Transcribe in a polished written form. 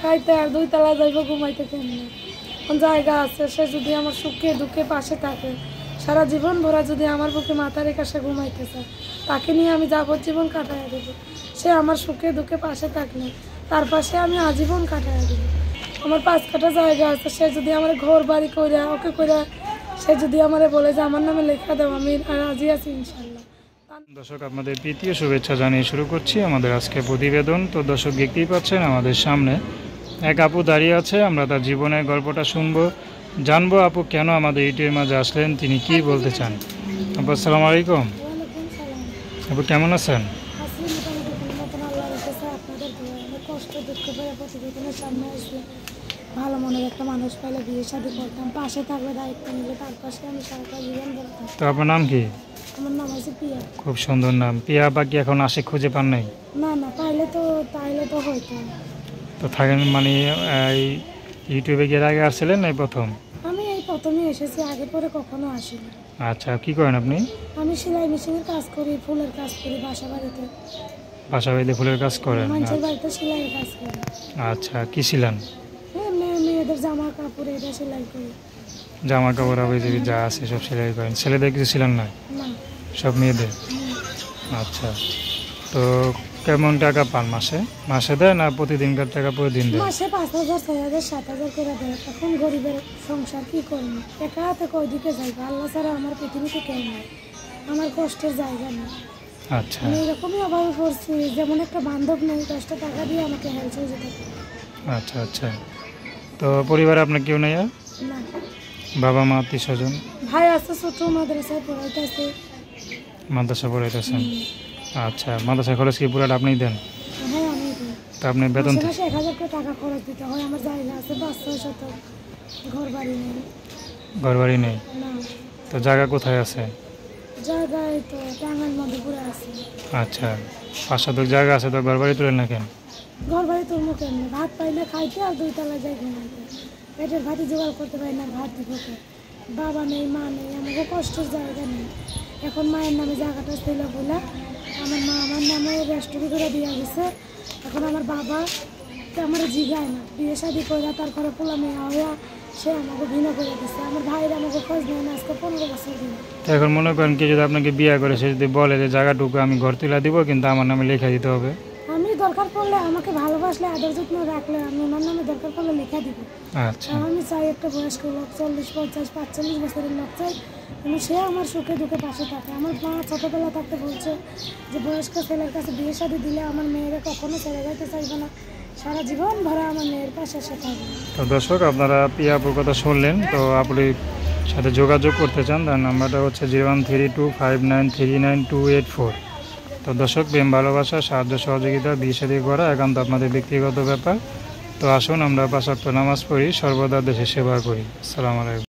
খাইতে আর 2 তলা যাইব ঘুমাইতে কেমনে? কোন জায়গা আছে সে যদি আমার সুখে দুঃখে পাশে থাকে, সারা জীবন ভরা যদি আমার বুকে মাথা রেখে সে ঘুমাইতে চায়, তাকে নিয়ে আমি যাবজ্জীবন কাটাইয়া দেব। সে আমার সুখে দুঃখে পাশে থাকলে তার পাশে আমি আজীবন কাটাইয়া দেব। আমার 5 কাঠা জায়গা আছে, সে যদি আমার ঘর বাড়ি কইরা ওকে কইরা সে যদি আমারে বলে যে আমার নামে লেখা দাও, আমি রাজি আছি ইনশাল্লাহ। দর্শক, আপনাদের প্রীতীয় শুভেচ্ছা জানিয়ে শুরু করছি আমাদের আজকে প্রতিবেদন। তো দর্শক, দেখতেই পাচ্ছেন আমাদের সামনে এক আপু দাঁড়িয়ে আছে। আমরা তার জীবনের গল্পটা শুনবো, জানবো আপু কেন আমাদের ইউটিউবের মাঝে আসলেন, তিনি কি বলতে চান। আপু আসসালামু আলাইকুম। আপু কেমন আছেন? ভালো মনের একটা মানুষ পাইলে বিয়ে শাদী করতাম, পাশে থাকলে দায়িত্ব নিলে তার পাশে আমি সারাটা জীবন বলতাম। তো আপনার নাম কি? আমার নাম আছে পিয়া। খুব সুন্দর নাম। পিয়া আপা কি এখন আশিক খুঁজে পান নাই? না না, তাইলে তো হইতো। তো থাকেন মানে এই ইউটিউবে গিয়ে আগে আসছিলেন না প্রথম? আমি এই প্রথমে এসেছি, আগে পরে কখনো আসিনি। আচ্ছা, কি করেন আপনি? আমি সেলাই মেশিনের কাজ করি, ফুলের কাজ করি বাসা বাড়িতে। বাসা বাড়িতে ফুলের কাজ করেন? মানুষের বাড়িতে সেলাইয়ের কাজ করি। আচ্ছা, কি ছিলেন? মেয়েদের জামা কাপড় এটা সেলাই করি। জামা কাপড় আবার যা আছে সব সেলাই করেন? ছেলেদের কিছু ছিলেন না? না, সব মেয়েদের। আচ্ছা, তো কেমন টাকা পান মাসে? মাসে দেয় না প্রতিদিনকার টাকা প্রতিদিন দেয়? মাসে 5,000 6,000 7,000 করে দেয়। এখন গরিবের সংসার কি করবো, একা হাতে কয়দিকে যাইবো? আল্লাহ ছাড়া আমার পৃথিবীতে কেউ নাই, আমার কষ্টের জায়গা নেই। আচ্ছা, আমি এরকমই অভাবে পড়ছি, যেমন একটা বান্ধব নেই, 10টা টাকা দিয়ে আমাকে হেল্প হয়ে যেতে। আচ্ছা আচ্ছা। তো পরিবারে আপনার কেউ নেই? না, বাবা মা আত্মীয় স্বজন? ভাই আছে, ছোট মাদ্রাসায় পড়াইতেছে। মাদ্রাসা পড়াইতেছেন? আচ্ছা, মাদ্রাসা খরচ কি পুরাটা আপনিই দেন? হ্যাঁ, আমি দিই। তা আপনি বেতন? মাসে 1,000 করে টাকা খরচ দিতে হয়। আমার জায়গা আছে 5-6 শতক, ঘর বাড়ি নেই। ঘর বাড়ি নেই? না, তো জায়গা কোথায় আছে? জায়গায় তো টাঙ্গাইল মধ্যপুরে আছে। আচ্ছা, 5 শতক জায়গা আছে, তো ঘর বাড়ি তুলেন না কেন? ঘর বাড়ি তুলবো কেমনি? ভাত পাইলে খাইতে আর 2 তলায় যাই ঘুমাইতে। পেটের ভাতি জোগাড় করতে পারি না, ভাত দিব কে? বাবা নেই, মা নেই, আমাকে কষ্টের জায়গা নেই। এখন মায়ের নামে জায়গাটা ছিল বলে আমার মা আমার নামে রেস্টুরি করে দিয়ে গেছে। এখন আমার বাবা আমার জিগায় না, বিয়ে শাদি করে তারপরে পোলা মেয়ে হইয়া সে আমাকে ভিন্ন করে দিচ্ছে। আমার ভাইয়ের আমাকে খোঁজ নেয় না, আজকে 15 বছর দিন। তো এখন মনে করেন কি, যদি আপনাকে বিয়ে করে সে যদি বলে যে জায়গাটুকু আমি ঘর তুলে দিব কিন্তু আমার নামে লেখা দিতে হবে, আমি দরকার পড়লে, আমাকে ভালোবাসলে আদর যত্ন রাখলে আমি ওনার নামে দরকার পড়লে লেখা দিব। আচ্ছা আমি চাই একটা বয়স্ক লোক, 40 50 45 বছরের লোক চাই, আমি সে আমার সুখে দুঃখে পাশে থাকে। আমার মা ছোটোবেলা থাকতে বলছে যে বয়স্ক ছেলের কাছে বিয়ে শাদী দিলে আমার মেয়েরা কখনো ছেড়ে যাইতে চাইবে না, সারা জীবন ভরা আমার মেয়ের পাশে সে থাকবে। তো দর্শক, আপনারা পিয়া আপুর কথা শুনলেন। তো আপনি সাথে যোগাযোগ করতে চান, তার নাম্বারটা হচ্ছে 013259398284। তো দর্শক, প্রেম ভালোবাসা সাহায্য সহযোগিতা বিয়ে শাদী করা একান্ত আপনাদের ব্যক্তিগত ব্যাপার। তো আসুন আমরা 5 ওয়াক্ত নামাজ পড়ি, সর্বদা দেশের সেবা করি। আসসালামু আলাইকুম।